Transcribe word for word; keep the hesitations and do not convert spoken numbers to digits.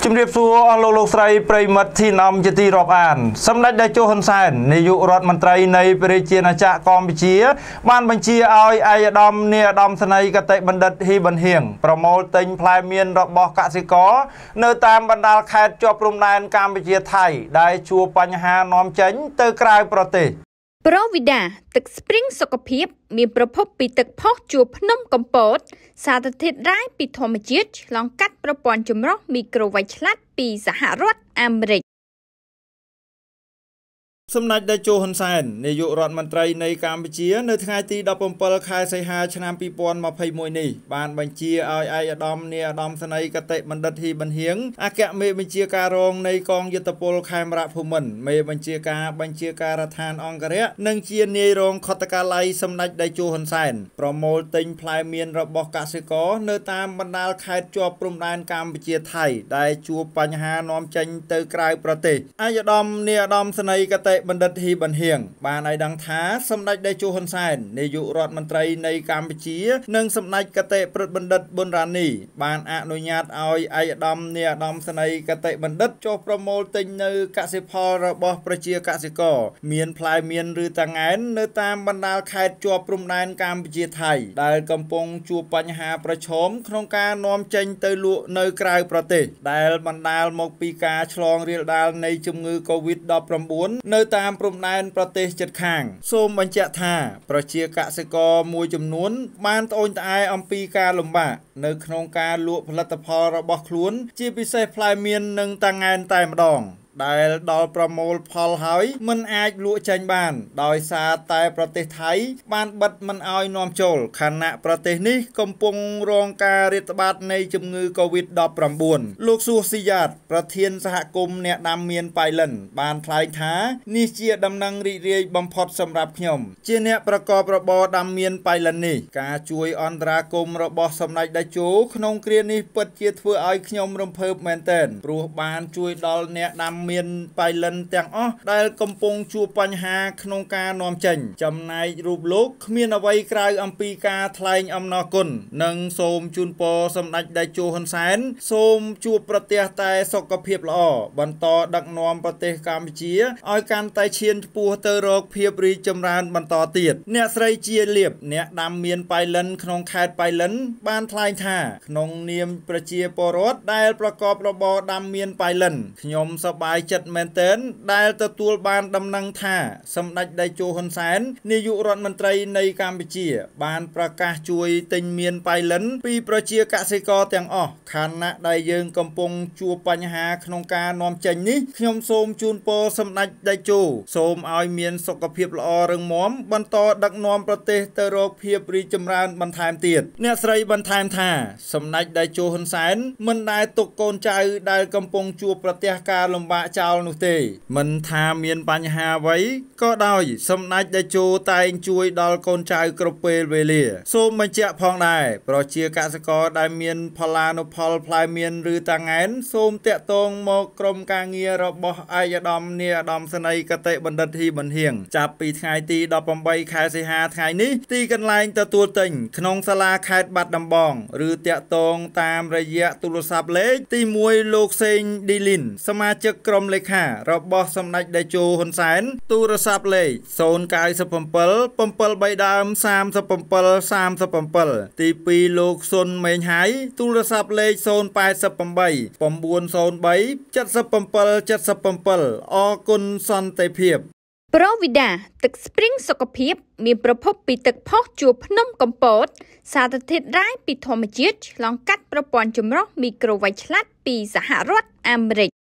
ជំរាបសួរអស់លោកលោកស្រីប្រិយមិត្តទីនំជាទីរាប់អានសម្ដេចតេជោហ៊ុនសែននាយករដ្ឋមន្ត្រីនៃព្រះរាជាណាចក្រកម្ពុជាបានបញ្ជាឲ្យឯកឧត្តមនាយឧត្តមសេនីយ៍គតិបណ្ឌិតហ៊ីប៊ុនហៀងប្រមូលទិញផ្លែមៀនរបស់កសិករនៅតាមបណ្ដាខេត្តជាប់ព្រំដែនកម្ពុជាថៃដែលជួបបញ្ហានាំចេញទៅក្រៅប្រទេសប្រូវីដាទឹកស្ព្រីងសុខភាពមានប្រភពពីទឹកផុសជួរភ្នំកំពតសារធាតុរ៉ែពីធម្មជាតិឆ្លងកាត់ប្រព័ន្ធចម្រោះមីក្រូវ៉ាច់ឆ្លាតពីសហរដ្ឋអាមេរិកសម្ដេចតេជោហ៊ុនសែននាយករដ្ឋមន្ត្រីនៃកម្ពុជានៅថ្ងៃទីដប់ប្រាំពីរខែសីហាឆ្នាំពីរពាន់ម្ភៃមួយនេះបានបញ្ជាឲ្យឯកឧត្តមនាយឧត្តមសេនីយ៍គតិបណ្ឌិតហ៊ីប៊ុនហៀងអគ្គមេបញ្ជាការរងនៃកងយុទ្ធពលខេមរៈភូមិន្ទមេបញ្ជាការបញ្ជាការដ្ឋានអង្គរៈនិងជានាយរងខុទ្ទកាល័យសម្ដេចតេជោហ៊ុនសែនប្រមូលទិញផ្លែមៀនរបស់កសិករនៅតាមបណ្ដាខេត្តជាប់ព្រំដែនកម្ពុជាថៃដែលជួបបញ្ហានាំចេញទៅក្រៅប្រទេសឯកឧត្តមនាយឧត្តមសេនីយ៍គតិបណ្ឌិតហ៊ីប៊ុនហៀងបានឲ្យដឹងថាសម្ដេចតេជោហ៊ុនសែននាយករដ្ឋមន្ត្រីនៃកម្ពុជានិងសម្ដេចគតិព្រឹទ្ធបណ្ឌិតប៊ុនរ៉ានីបានអនុញ្ញាតឲ្យឯកឧត្តមនាយឧត្តមសេនីយ៍គតិបណ្ឌិតចុះប្រមូលទិញនៅកសិផលរបស់ប្រជាកសិករមានផ្លែមៀនឬតាងែននៅតាមបណ្ដាខេត្តជាប់ព្រំដែនកម្ពុជាថៃដែលកំពុងជួបបញ្ហាប្រឈមក្នុងការនាំចេញទៅលក់នៅក្រៅប្រទេសដែលបណ្ដាលមកពីការឆ្លងរាលដាលនៃជំងឺ កូវីដ ដប់ប្រាំបួន នៅតាមព្រំដែនប្រទេសជិតខាងសូមបញ្ជាក់ថាប្រជាកសិករមួយចំនួនបានត្អូញត្អែអំពីការលំបាកនៅក្នុងការលក់ផលិតផលរបស់ខ្លួនជាពិសេសផ្លែមៀននិងតាងែនតែម្ដងដែលដល់ប្រមូលផលហើយមិនអាចលក់ចេញបានដោយសារតែប្រទេសថៃបានបិទមិនឲ្យនាំចូលខណៈប្រទេសនេះកំពុងរងការរាតត្បាតនៃជំងឺ កូវីដ ដប់ប្រាំបួន លោកសួសស៊ីយ៉ាតប្រធានសហគមន៍អ្នកដាំមៀនប៉ៃលិនបានថ្លែងថានេះជាដំណឹងរីករាយបំផុតសម្រាប់ខ្ញុំជាអ្នកប្រកបរបរដាំមៀនប៉ៃលិននេះការជួយអន្តរាគមន៍របស់សម្ដេចតេជោក្នុងគ្រានេះពិតជាធ្វើឲ្យខ្ញុំរំភើបមែនទែនព្រោះបានជួយដល់អ្នកដាំមានប៉ៃលិនទាំងអស់ដែលកំពុងជួបបញ្ហាក្នុងការនាំចេញចំណែករូបលោកគ្មានអ្វីក្រៅអំពីការថ្លែងអំណរគុណនិងសូមជូនពរសម្ដេចតេជោហ៊ុនសែនសូមជួបប្រទះតែសុខភាពល្អបន្តដឹកនាំប្រទេសកម្ពុជាឲ្យកាន់តែឈានឆ្ពោះទៅរកភាពរីកចម្រើនបន្តទៀតអ្នកស្រីជាលៀបអ្នកដាំមៀនប៉ៃលិនក្នុងខេត្តប៉ៃលិនបានថ្លែងថាក្នុងនាមប្រជាពលរដ្ឋដែលប្រកបរបរដាំមៀនប៉ៃលិនខ្ញុំសប្បាយចិត្តមែនទែនដែលទទួលបានដំណឹងថាសម្ដេចតេជោហ៊ុនសែននាយករដ្ឋមន្ត្រីនៃកម្ពុជាបានប្រកាសជួយទិញមៀនប៉ៃលិនពីប្រជាកសិករទាំងអស់ខណៈដែលយើងកំពុងជួបបញ្ហាក្នុងការនាំចេញនេះខ្ញុំសូមជូនពរសម្ដេចតេជោសូមឲ្យមានសុខភាពល្អរឹងមាំបន្តដឹកនាំប្រទេសទៅរកភាពរីកចម្រើនបន្ថែមទៀតអ្នកស្រីបន្ថែមថាសម្ដេចតេជោហ៊ុនសែនមិនដែលទុកកូនចៅដែលកំពុងជួបប្រទះការលំបាកចោលនោះទេមិនថាមានបញ្ហាអ្វីក៏ដោយសម្ដេចតេជោតែងជួយដល់កូនចៅគ្រប់ពេលវេលាសូមបញ្ជាក់ផងដែរប្រជាកសិករដែលមានផលានុផលផ្លែមៀនឬតាងែនសូមតាក់ទងមកក្រុមការងាររបស់ឯកឧត្តមនាយឧត្តមសេនីយ៍គតិបណ្ឌិតហ៊ីប៊ុនហៀងចាប់ពីថ្ងៃទីដប់ប្រាំបីខែសីហាថ្ងៃនេះទីកន្លែងទទួលទិញក្នុងសាលាខេត្តបាត់ដំបងឬតាក់ទងតាមរយៈទូរស័ព្ទលេខទីមួយលោកសេងឌីលីនសមាជិកក្រុមលេខារបស់សម្ដេចតេជោហ៊ុនសែនទូរស័ព្ទលេខศูนย์ เก้า เจ็ด เจ็ด เจ็ด 3 ដើម สาม เจ็ด เจ็ด สาม เจ็ด เจ็ดទីពីរលោកសុនមេងហៃទូរស័ព្ទលេខศูนย์ แปด แปด เก้า เก้า ศูนย์ สาม เจ็ด เจ็ด เจ็ด เจ็ด អរគុណសន្តិភាពប្រូវីដាទឹកស្ព្រីងសុខភាពមានប្រភពពីទឹកផុសជួរភ្នំកំពតសារធាតុរ៉ែពីធម្មជាតិឆ្លងកាត់ប្រព័ន្ធចម្រោះមីក្រូវ៉ាច់ឆ្លាតពីសហរដ្ឋអាមេរិក